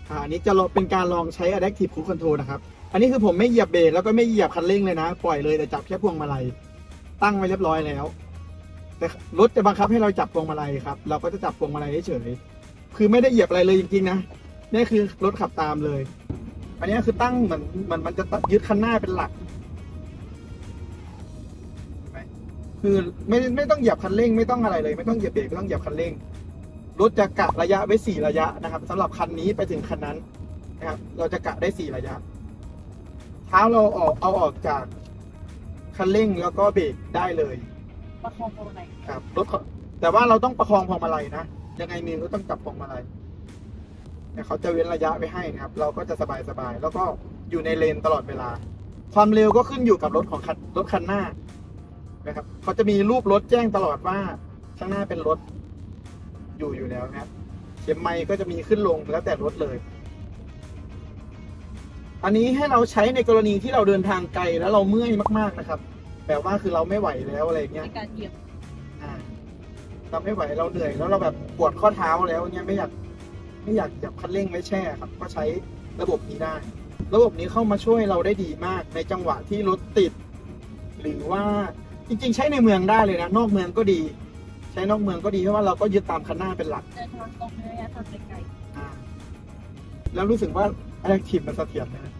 อันนี้จะเป็นการลองใช้ Adaptive Cruise Control นะครับอันนี้คือผมไม่เหยียบเบรกแล้วก็ไม่เหยียบคันเร่งเลยนะปล่อยเลยแต่จับแค่พวงมาลัยตั้งไว้เรียบร้อยแล้วแต่รถจะบังคับให้เราจับพวงมาลัยครับเราก็จะจับพวงมาลัยเฉยๆคือไม่ได้เหยียบอะไรเลยจริงๆนะนี่คือรถขับตามเลยอันนี้คือตั้งเหมือนมันจะยึดคันหน้าเป็นหลักคือไม่ต้องเหยียบคันเร่งไม่ต้องอะไรเลยไม่ต้องเหยียบเบรกไม่ต้องเหยียบคันเร่งรถจะกะระยะไว้4ระยะนะครับสำหรับคันนี้ไปถึงคันนั้นนะครับเราจะกะได้4ระยะเท้าเราเอาออกจากคันเร่งแล้วก็เบรกได้เลยประคองพวงมาลัยครับรถแต่ว่าเราต้องประคองพวงมาลัยนะยังไงมือก็ต้องจับพวงมาลัยแต่เขาจะเว้นระยะไว้ให้นะครับเราก็จะสบายแล้วก็อยู่ในเลนตลอดเวลาความเร็วก็ขึ้นอยู่กับรถคันหน้านะครับเขาจะมีรูปรถแจ้งตลอดว่าข้างหน้าเป็นรถอยู่แล้วนะครับเข็มไมค์ก็จะมีขึ้นลงแล้วแต่รถเลยอันนี้ให้เราใช้ในกรณีที่เราเดินทางไกลแล้วเราเมื่อยมากๆนะครับแบบว่าคือเราไม่ไหวแล้วอะไรเงี้ยในการเหยียบเราไม่ไหวเราเหนื่อยแล้วเราแบบปวดข้อเท้าแล้วเนี่ยไม่อยากจับคันเร่งไว้แช่ครับก็ใช้ระบบนี้ได้ระบบนี้เข้ามาช่วยเราได้ดีมากในจังหวะที่รถติดหรือว่าจริงๆใช้ในเมืองได้เลยนะนอกเมืองก็ดีใช้นอกเมืองก็ดีเพราะว่าเราก็ยึดตามคันหน้าเป็นหลักเดินทางตรงระยะทางไกลแล้วรู้สึกว่า Adaptive มันเสถียรนะ